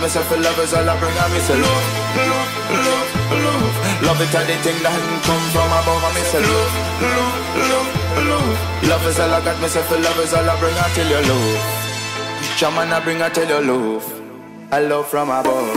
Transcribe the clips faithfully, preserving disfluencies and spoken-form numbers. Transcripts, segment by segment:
myself for lovers, all I bring on me say love, love, love, love. Love it and the thing that come from above, and me say love, love, love, love. Love is all I got myself for lovers, all I bring on till you love. Shaman I bring on till you love. I love from above.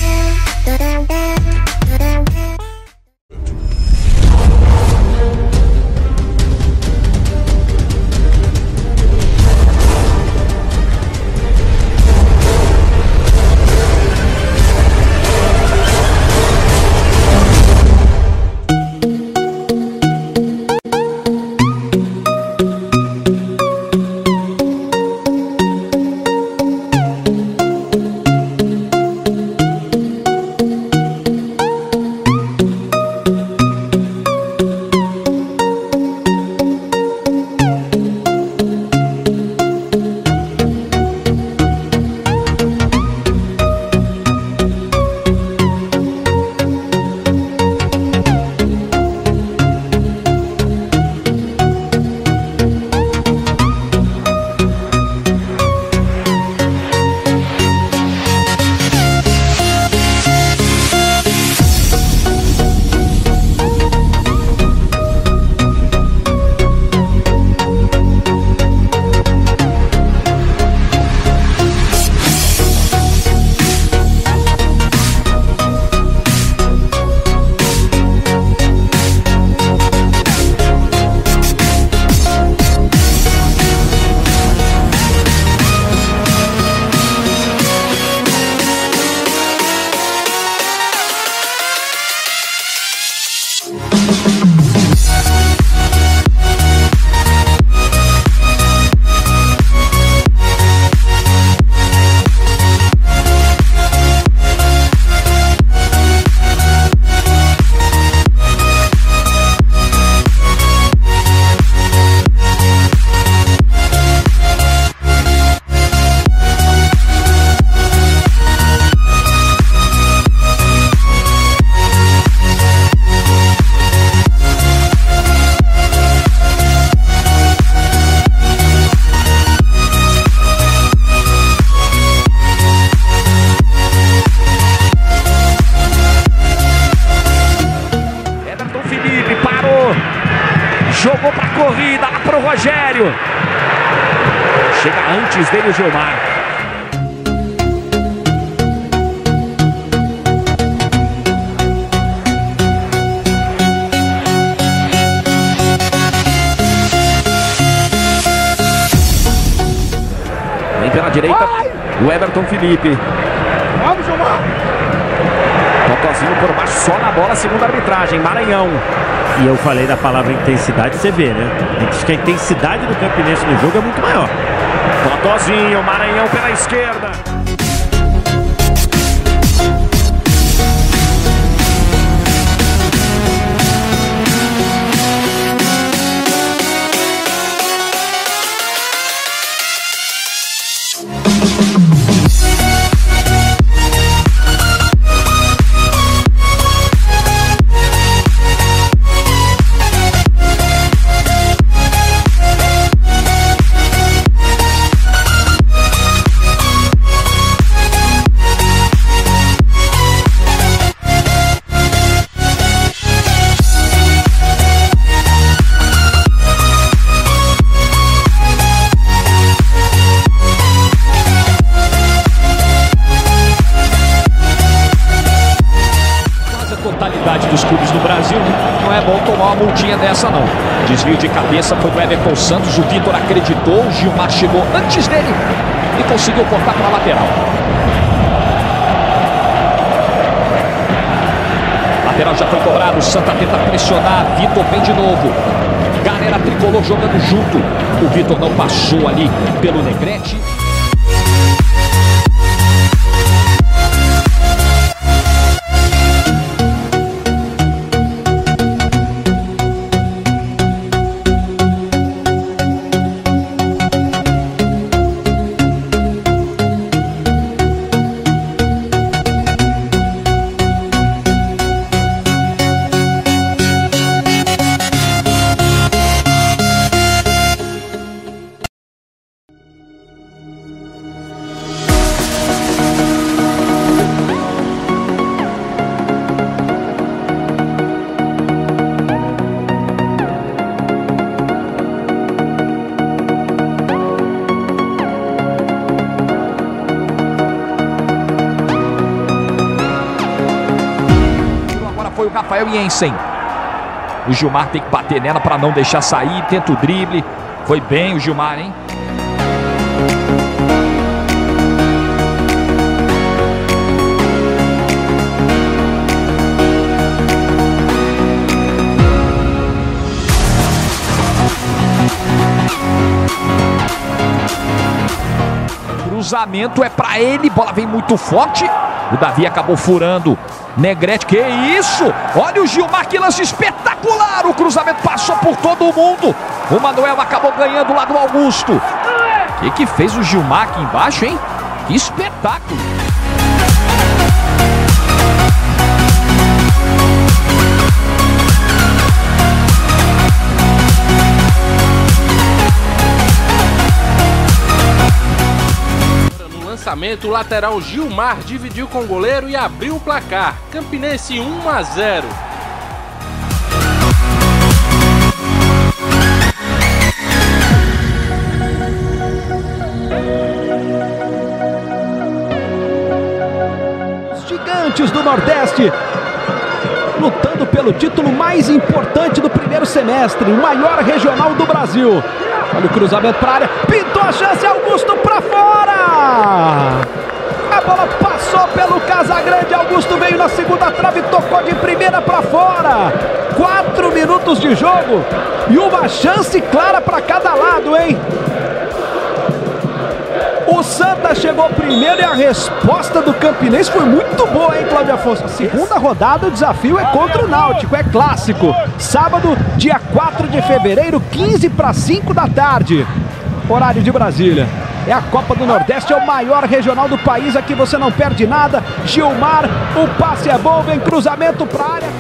Jogou pra corrida, lá pro Rogério. Chega antes dele o Gilmar. Vem pela direita o Everton Felipe. Vamos, Gilmar! Totozinho por baixo, só na bola, segundo a arbitragem, Maranhão. E eu falei da palavra intensidade, você vê, né? Diz que a intensidade do Campinense no jogo é muito maior. Totozinho, Maranhão pela esquerda. Totalidade dos clubes do Brasil, não é bom tomar uma multinha dessa não. Desvio de cabeça foi do Everton Santos, o Vitor acreditou, o Gilmar chegou antes dele e conseguiu cortar para a lateral. Lateral já foi cobrado, o Santa tenta pressionar, Vitor vem de novo. Galera tricolor jogando junto, o Vitor não passou ali pelo Negrete. Rafael Jensen. O Gilmar tem que bater nela para não deixar sair. Tenta o drible. Foi bem o Gilmar, hein? Cruzamento é pra ele, bola vem muito forte. O Davi acabou furando. Negrete, que isso? Olha o Gilmar, que lance espetacular. O cruzamento passou por todo mundo. O Manuel acabou ganhando lá do Augusto. O que que fez o Gilmar aqui embaixo, hein? Que espetáculo. O lateral Gilmar dividiu com o goleiro e abriu o placar. Campinense um a zero. Os gigantes do Nordeste lutando pelo título mais importante do primeiro semestre, o maior regional do Brasil. Olha o cruzamento para a área, pintou a chance, Augusto para fora! A bola passou pelo Casagrande, Augusto veio na segunda trave, tocou de primeira para fora. Quatro minutos de jogo e uma chance clara para cada lado, hein? O Santa chegou primeiro e a resposta do Campinense foi muito boa, hein, Cláudio Afonso? A segunda rodada, o desafio é contra o Náutico, é clássico. Sábado, dia quatro de fevereiro, quinze para cinco da tarde. Horário de Brasília. É a Copa do Nordeste, é o maior regional do país, aqui você não perde nada. Gilmar, o passe é bom, vem cruzamento para a área.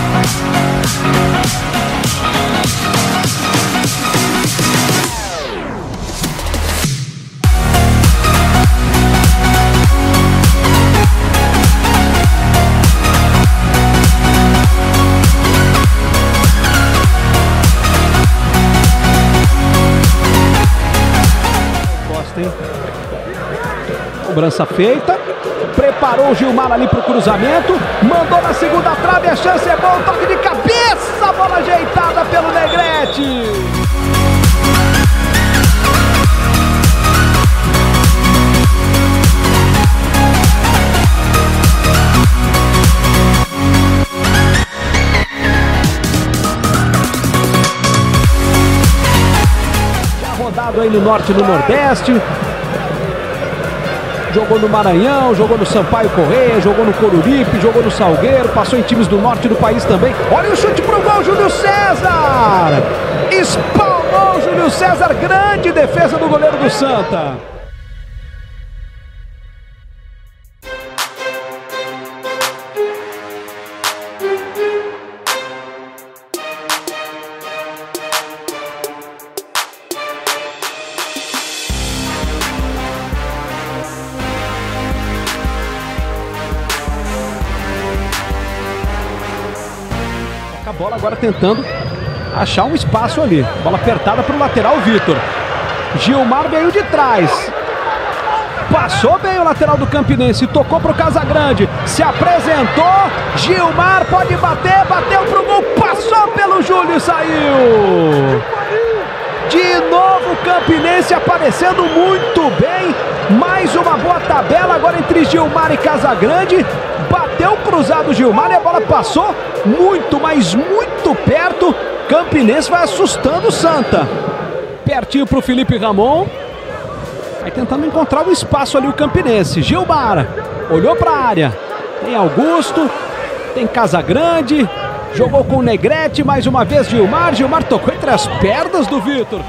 Cobrança feita, preparou o Gilmar ali para o cruzamento, mandou na segunda trave, a chance é boa, toque de cabeça, bola ajeitada pelo Negrete. Já rodado aí no Norte e no Nordeste. Jogou no Maranhão, jogou no Sampaio Correia, jogou no Coruripe, jogou no Salgueiro, passou em times do norte do país também. Olha o chute pro gol, Júlio César! Espalmou o Júlio César, grande defesa do goleiro do Santa. A bola agora tentando achar um espaço ali. Bola apertada para o lateral Vitor. Gilmar veio de trás. Passou bem o lateral do Campinense. Tocou para o Casagrande. Se apresentou. Gilmar pode bater. Bateu para o gol. Passou pelo Júlio e saiu. De novo o Campinense aparecendo muito bem. Mais uma boa tabela agora entre Gilmar e Casagrande. Bateu cruzado o Gilmar e a bola passou muito, mas muito perto. Campinense vai assustando o Santa. Pertinho para o Felipe Ramon. Vai tentando encontrar o espaço ali o Campinense. Gilmar olhou para a área. Tem Augusto, tem Casagrande. Jogou com o Negrete, mais uma vez Gilmar. Gilmar tocou entre as pernas do Vitor.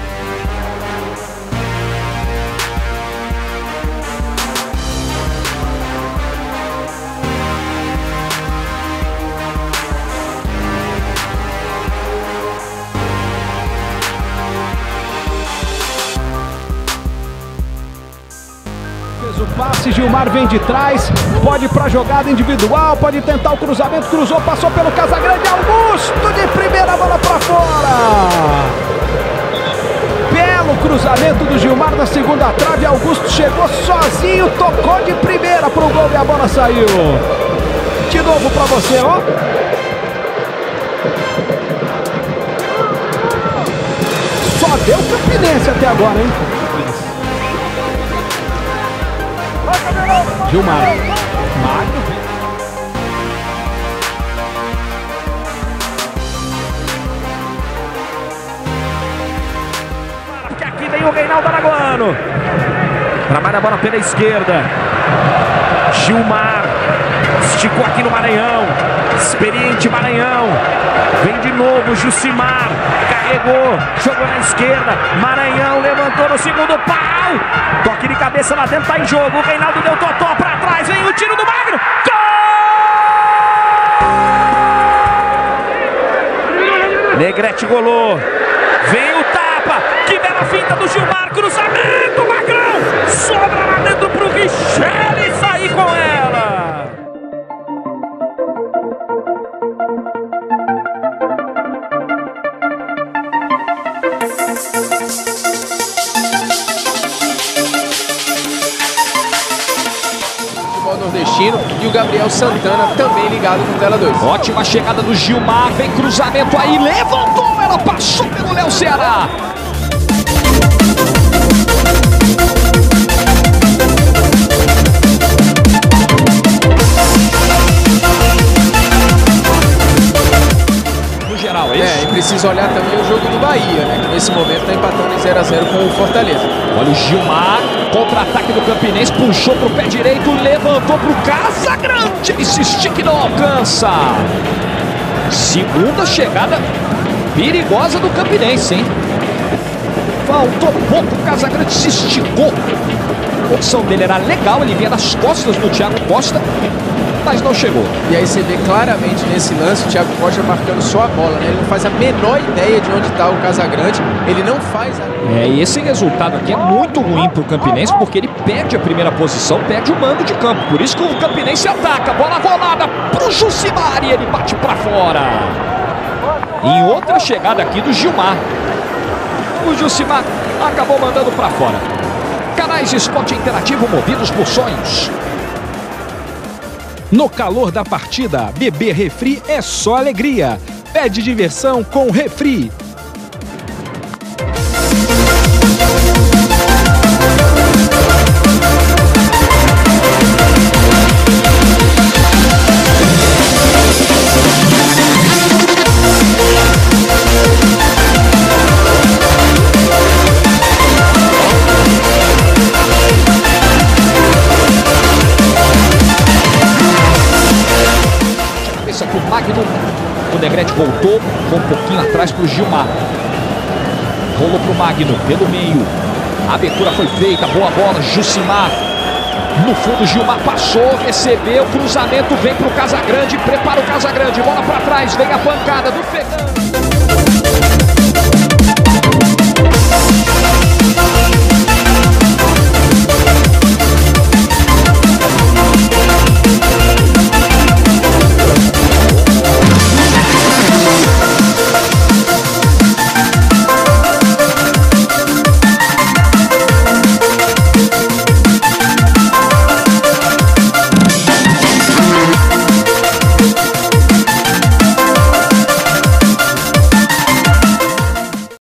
Fez o passe, Gilmar vem de trás, pode ir para a jogada individual, pode tentar o cruzamento, cruzou, passou pelo Casagrande, Augusto de primeira, bola para fora. Belo cruzamento do Gilmar na segunda trave, Augusto chegou sozinho, tocou de primeira para o gol e a bola saiu. De novo para você, ó. Só deu Campinense até agora, hein? Gilmar. Magno. Que aqui vem o Reinaldo Araguano. Trabalha a bola pela esquerda. Gilmar. Esticou aqui no Maranhão. Experiente Maranhão. Vem de novo Jucimar. Carregou. Jogou na esquerda. Maranhão levantou no segundo pau. Toque de cabeça lá dentro, tá em jogo. O Reinaldo deu totó pra trás. Vem o tiro do Magno. Gol! Negrete golou. Vem o tapa. Que bela finta do Gilmar. Cruzamento. Magrão. Sobra lá dentro pro Richelli sair com ela. Nordestino e o Gabriel Santana também ligado no Tela dois. Ótima chegada do Gilmar, vem cruzamento aí, levantou, ela passou pelo Léo Ceará. No geral, é isso? É, e precisa olhar também o jogo do Bahia, né? Que nesse momento está empatando em zero a zero com o Fortaleza. Olha o Gilmar, contra-ataque do Campinense, puxou pro pé direito, levantou pro Casagrande, esse stick não alcança. Segunda chegada perigosa do Campinense, hein? Faltou pouco, o Casagrande se esticou. A opção dele era legal, ele vinha nas costas do Thiago Costa, mas não chegou. E aí você vê claramente nesse lance o Thiago Costa marcando só a bola, né? Ele não faz a menor ideia de onde está o Casagrande, ele não faz a... É, e esse resultado aqui é muito ruim pro Campinense, porque ele perde a primeira posição, perde o mando de campo. Por isso que o Campinense ataca, bola rolada pro Jucimar e ele bate pra fora. Em outra chegada aqui do Gilmar. O Jucimar acabou mandando pra fora. Canais de esporte interativo movidos por sonhos. No calor da partida, beber refri é só alegria. Pede diversão com refri. Aqui o Magno, o Negrete voltou, foi um pouquinho atrás para o Gilmar. Rolou para o Magno, pelo meio. A abertura foi feita, boa bola, Jucimar. No fundo, Gilmar passou, recebeu, cruzamento, vem para o Casagrande, prepara o Casagrande, bola para trás, vem a pancada do Fernando.